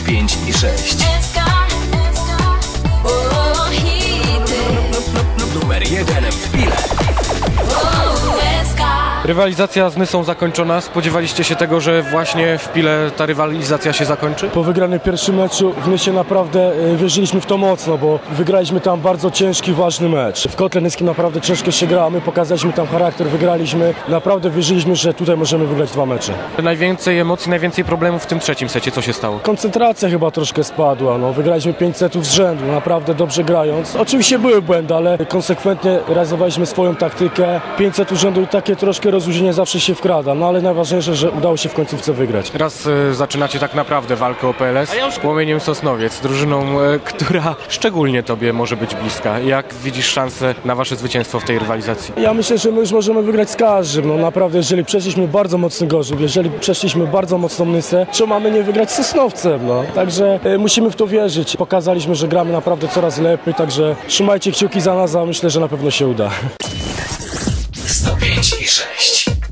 105 i 6. Numer 1 w Pile. Rywalizacja z Nysą zakończona. Spodziewaliście się tego, że właśnie w Pile ta rywalizacja się zakończy? Po wygranym pierwszym meczu w Nysie naprawdę wierzyliśmy w to mocno, bo wygraliśmy tam bardzo ciężki, ważny mecz. W Kotle Nyskim naprawdę ciężko się gra, my pokazaliśmy tam charakter, wygraliśmy. Naprawdę wierzyliśmy, że tutaj możemy wygrać 2 mecze. Najwięcej emocji, najwięcej problemów w tym trzecim secie. Co się stało? Koncentracja chyba troszkę spadła, wygraliśmy 5 setów z rzędu, naprawdę dobrze grając. Oczywiście były błędy, ale konsekwentnie realizowaliśmy swoją taktykę. 5 setów z rzędu i takie troszkę rozluźnienie zawsze się wkrada, ale najważniejsze, że udało się w końcówce wygrać. Teraz zaczynacie tak naprawdę walkę o PLS z Płomieniem Sosnowiec, drużyną, która szczególnie Tobie może być bliska. Jak widzisz szansę na Wasze zwycięstwo w tej rywalizacji? Ja myślę, że my już możemy wygrać z każdym. Naprawdę, jeżeli przeszliśmy bardzo mocny Gorzów, jeżeli przeszliśmy bardzo mocną Nysę, to mamy nie wygrać z Sosnowcem. Także musimy w to wierzyć. Pokazaliśmy, że gramy naprawdę coraz lepiej, także trzymajcie kciuki za nas, a myślę, że na pewno się uda. 105 i 6.